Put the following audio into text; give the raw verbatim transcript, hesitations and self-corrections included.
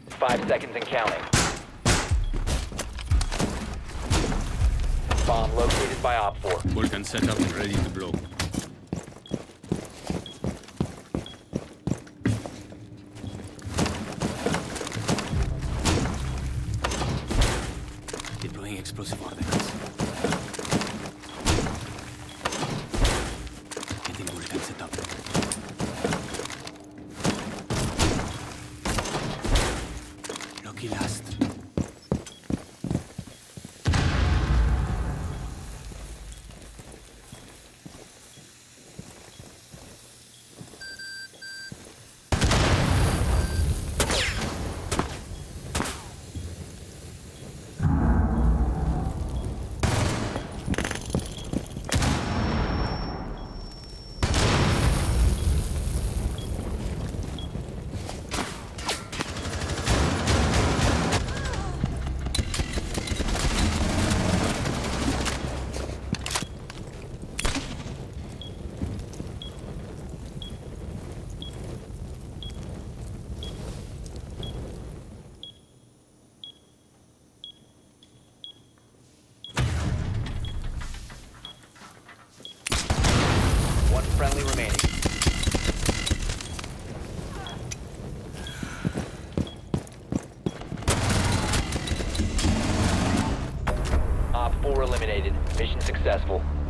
Five seconds and counting. Bomb located by Op four. Vulcan set up and ready to blow. Deploying explosive ordnance. Getting Vulcan set up. Lucky last. One friendly remaining. Op four eliminated. Mission successful.